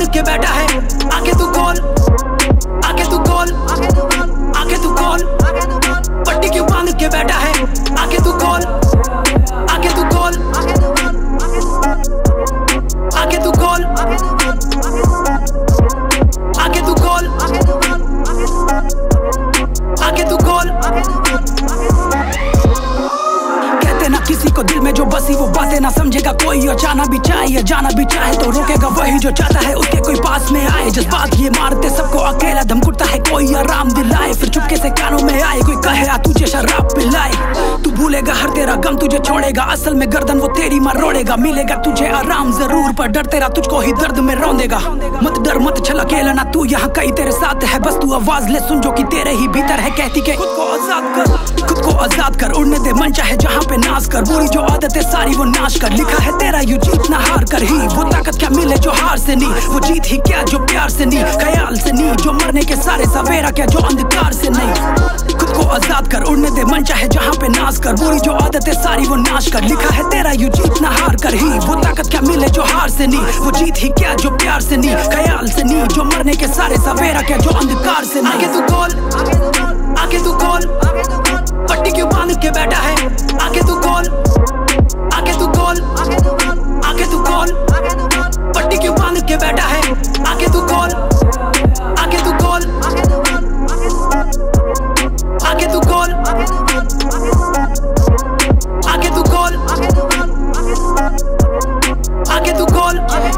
बांध के बैठा है, आके तू खोल, आके तू खोल, आके तू खोल, पट्टी क्यों बांध के बैठा है, आके तू खोल, आके तू खोल, आके तू खोल, आके तू खोल, आके तू खोल। कहते ना किसी को दिल में जो बसी वो बातें ना समझेगा कोई, और जाना भी चाहिए, जाना भी चाहे तो रोकेगा वही जो चाहता है उसके कोई पास में आए। जज्बात ये मारते सबको अकेला, धमकुटता है कोई आराम दिलाए, फिर चुपके से कानों में आए कोई कहे आ तुझे शराब पिलाए। तू भूलेगा हर तेरा गम तुझे छोड़ेगा, असल में गर्दन वो तेरी मरोड़ेगा। मिलेगा तुझे आराम जरूर पर डर तेरा तुझको ही दर्द में रौंदेगा। मत डर मत चल अकेला ना तू, यहाँ कई तेरे साथ है, बस तू आवाज ले सुन जो कि तेरे ही भीतर है। कहती के खुद को आजाद कर, खुद को आजाद कर, उड़ने दे मन चाहे जहाँ पे नाश कर। बुरी जो आदत है सारी वो नाश कर, लिखा है तेरा यू जीतना हार कर ही। वो ताकत क्या मिले जो हार से नहीं, वो जीत ही क्या जो प्यार से नहीं, ख्याल से नहीं, जो मरने के सारे सवेरा क्या जो अंधकार से नहीं। खुद को आजाद कर, उड़ने दे मन चाहे जहाँ पे नाश कर। बुरी जो आदत है सारी वो नाश कर, लिखा है तेरा यू जीतना हार कर ही। वो ताकत क्या मिले जो हार से नहीं, वो जीत ही क्या जो प्यार से नहीं, ख्याल से नहीं, जो मरने के सारे सवेरा क्या जो अंधकार से नहीं। आके तू खोल, आके तू खोल, पट्टी क्यों बांध के बैठा है, आके तू खोल, आके तू खोल, आके तू खोल, पट्टी क्यों बांध के बैठा है, आके तू खोल, आके तू खोल, आके तू खोल, आके तू खोल, आके तू खोल।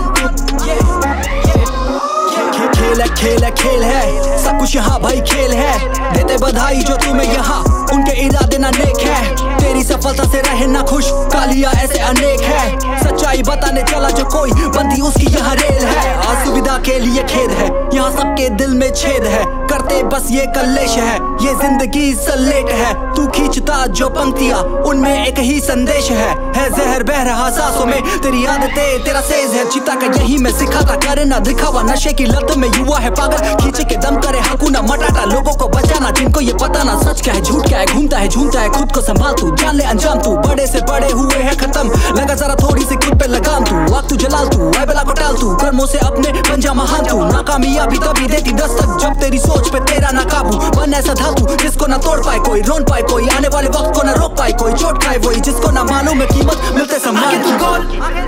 खेल है खेल है खेल है, सब कुछ यहाँ भाई खेल है। देते बधाई जो तुम्हें यहाँ, उनके इरादे ना नेक है। तेरी सफलता से रहे ना खुश, कालिया ऐसे अनेक है। सच्चाई बताने चला जो कोई, बंदी उसकी यहाँ रेल है। असुविधा के लिए खेद है, यहाँ सबके दिल में छेद है। करते बस ये कलेश है, ये जिंदगी सलेट है। तू खींचता जो पंक्तियाँ, उनमें एक ही संदेश है जहर बह रहा सांसों में, तेरी आदतें तेरा सेज है। चिता का यही मैं सिखाता, करे ना दिखावा, नशे की लत में युवा है पागल। खींचे के दम करे हाकूना मटाटा, लोगों को बचाना जिनको ये पता ना सच क्या है झूठ क्या है। घूमता है झूमता है, खुद को संभाल तू, जान ले अंजाम तू। बड़े से बड़े हुए हैं खत्म, लगा जरा थोड़ी सी खुद पे लगाम तू। वक्त तू जलाल तू, आए बेला को टाल तू, कर्मों से अपने पंजा महान तू। नाकामयाबी तभी देती दस्तक जब तेरी सोच पे तेरा ना काबू। बन ऐसा धातु जिसको ना तोड़ पाए कोई, रोन पाए कोई, आने वाले वक्त को ना रोक पाए कोई। चोट खाए वही जिसको ना मालूम है कीमत, मिलते सम्मान। आके तू खोल,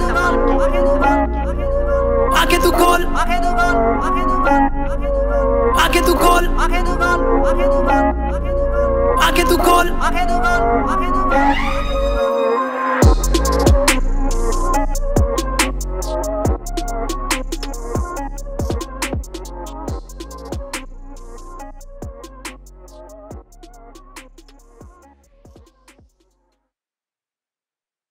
आके तू खोल, आके तू खोल, आके तू खोल।